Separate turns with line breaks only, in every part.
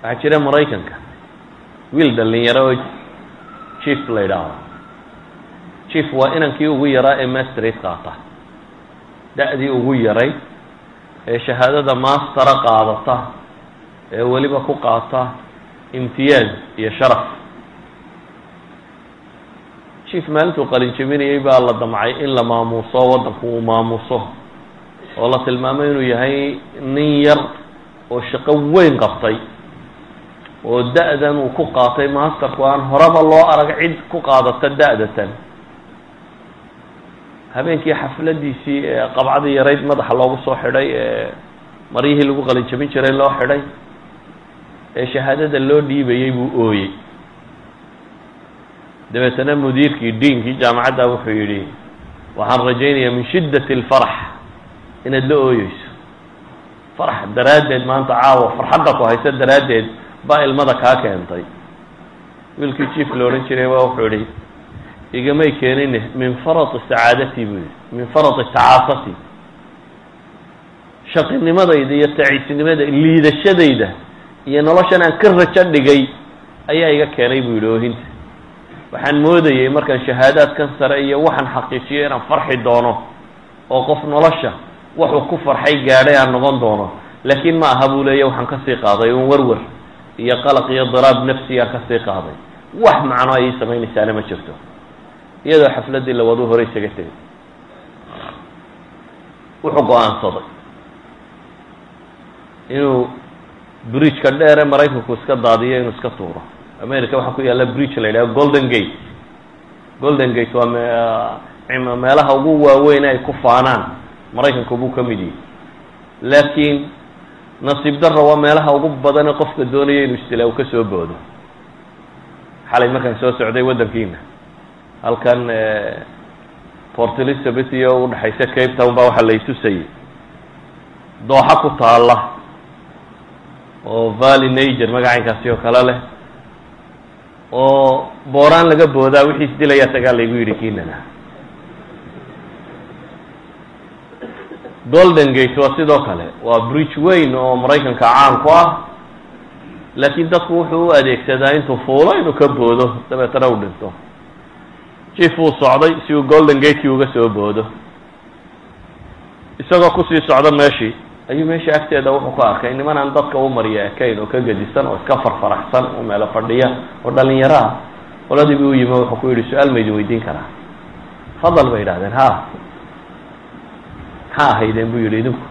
waxaa jira maraykanka wiil dhalinyaro oo chief la yidhaahdo chief waa inankii ugu yaraa ee masterate qaata da'dii ugu yaray ee shahaadada mastera qaadata ee weliba ku qaata imtiyaaz iyo sharaf chief maalintuu qalin jabinayay baa la damcay in la maamuuso waddanku uu maamuuso oo la tilmaamay inuu yahay nin yar oo shaqo weyn qabtay oo da'dan uu ku qaatay masterku aan horeba loo arag cid ku qaadata da'datan habeenkii xafladiisii ee qabcadii yarayd madaxa loogu soo xidhay ee maryihii lagu qalin jabin jiray loo xidhay ee shahaadada loo dhiibayay buu ooyey dabeetana mudiirkii diinkii jaamacadda wuxuu yidhi waxaan rajaynayaa min shiddati alfarax inaad la ooyeyso farax daraaddeed maanta caawa farxadda ku haysa daraaddeed baa ilmada kaa keentay wiilkii jief la odhan jiray baa wuxuu yidhi igamay keenin min farati sacaadati buu yidhi min farati tacaasati shaqinimadayda iyo taciisnimada liidashadayda iyo noloshan aan ka rajo dhigay ayaa iga keenay buu yidhi oohinta waxaan moodayay markaan shahaadaadkan sare iyo waxaan xaqiijiyo inaan farxi doono oo qof nolosha wuxuu ku farxay gaadhay aan noqon doono laakiin ma aha buu leeya waxaan kasii qaaday un warwar iyo qalaq iyo diraab nafsigaan kasii qaaday wax macno ayay samaynaysaana ma jirto iyadoo xafladdii lawaduu hore isaga tegay wuxuu go-aansaday inuu bridgeka dheer ee maraykanku iska daadiyo inuu iska tuuro america waxaa ku yaalla bridge la yidhaha golden gate golden gate waa meelaha ugu waaweyn ay ku faanaan maraykanku buu ka mid yahay laakiin nasiib darro waa meelaha ugu badan ee qofka doonaya inuu istilaa uu ka soo boodo xalay markaan soo socday waddankiina halkan port elizabeth iyo udhexaysa cape town baa waxaa lay tusayay dooxa ku taalla oo valley nager magacaynkaasi oo kale leh oo booraan laga boodaa wixii isdilayaa tagaa laygu yidhi kiinana golden gate waa sidoo kale waa bridge weyn oo maraykanka caan ku ah laakiin dadku wuxuu u adeegsadaa intuu fuulo inuu ka boodo dabeetana u dhinto jief uu socday si uu golden gatekii uga soo boodo isagoo kusii socda meeshii ayuu meesha agteeda wuxuu ku arkay niman aan dadka u mariya ekayn oo ka gedisan oo iska farfaraxsan oo meelo fadhiya oo dhalinyaro ah qoladii buu u yimi wuxuu ku yidhi su-aal ma idin weydiin karaa fadal bay yidhahdeen ha maxaa ahaydeen buu yidhi idinku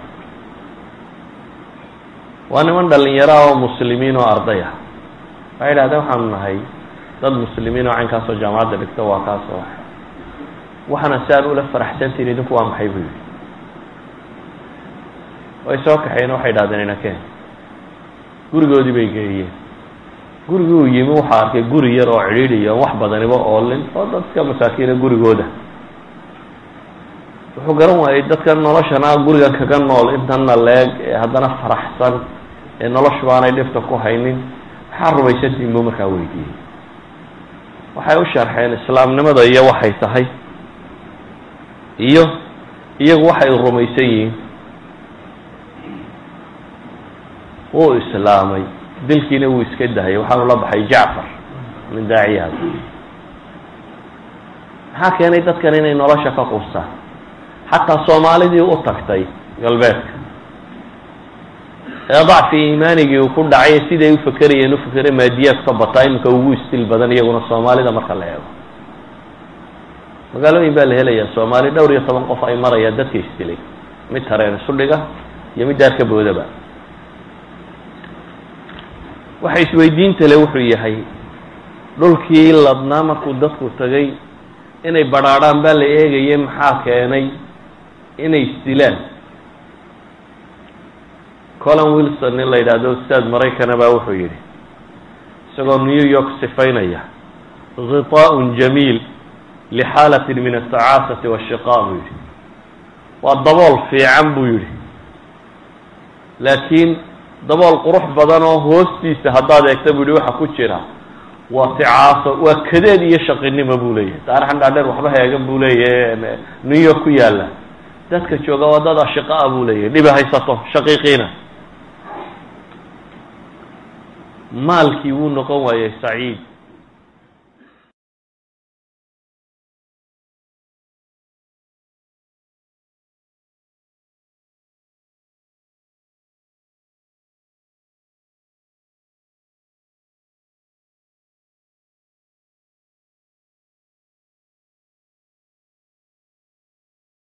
waa niman dhalinyaro oo muslimiin oo arday ah waxay yidhahdeen waxaanu nahay dad muslimiin oo caynkaasoo jaamacadda dhigta waa kaasoo waxaana si aan ula faraxsantiin idinku waa maxay buu yidhi way soo kaxeen waxay yidhahdeen inakeen gurigoodii bay geeyeen gurigii uu yimi waxaa arkay guri yar oo cidhiidhiyo wax badaniba oolin oo dadka masaakiina gurigooda wuxuu garan waayey dadkan noloshana gurigan kaga nool intana leeg ee haddana faraxsan ee noloshu aanay dhibta ku haynin maxaa rumaysantiin buu markaa weydiiyey waxay u sharxeen islaamnimada iyo waxay tahay iyo iyagu waxay rumaysan yihiin wuu islaamay dilkiina wuu iska dahayay waxaanu la baxay jacfar min daaciyaha maxaa keenay dadkan inay nolosha ka quustaan xataa soomaalidii u tagtay galbeedka ee dacfi iimaanigii uu ku dhacay siday u fakerayeen u fakere maadiyaad ka bataa iminka ugu istil badan iyaguna soomaalida marka la eego magaalooyin baa la helayaa soomaali dhowr iyo 10 qof ay marayaan dadka istilay mid tareen isu dhiga iyo mid daarka boodaba waxa isweydiinta le wuxuu yahay dhulkii ladnaa markuu dadku tagay inay badhaadhaan baa la eegayay maxaa keenay inay istilaan colin wilson in la yidhaahdo ustaad maraykana baa wuxuu yidhi isagoo new york sifaynaya ghitaaءun jamiil lixaalatin min aلtacaasati waالshiqaa buu yidhi waa dabool fiican buu yidhi laakiin dabool qurux badan oo hoostiisa haddaad eegta buu yihi waxa ku jira waa ticaaso waa kadeed iyo shaqinimo buu leeyahay taarixan dhaadheer waxba heegan buu leeyahay new york ku yaalla dadka jooga waa dad ashiqaa buu leeyahay dhiba haysato shaqiiqiina maalkii wuu noqon waayey saciid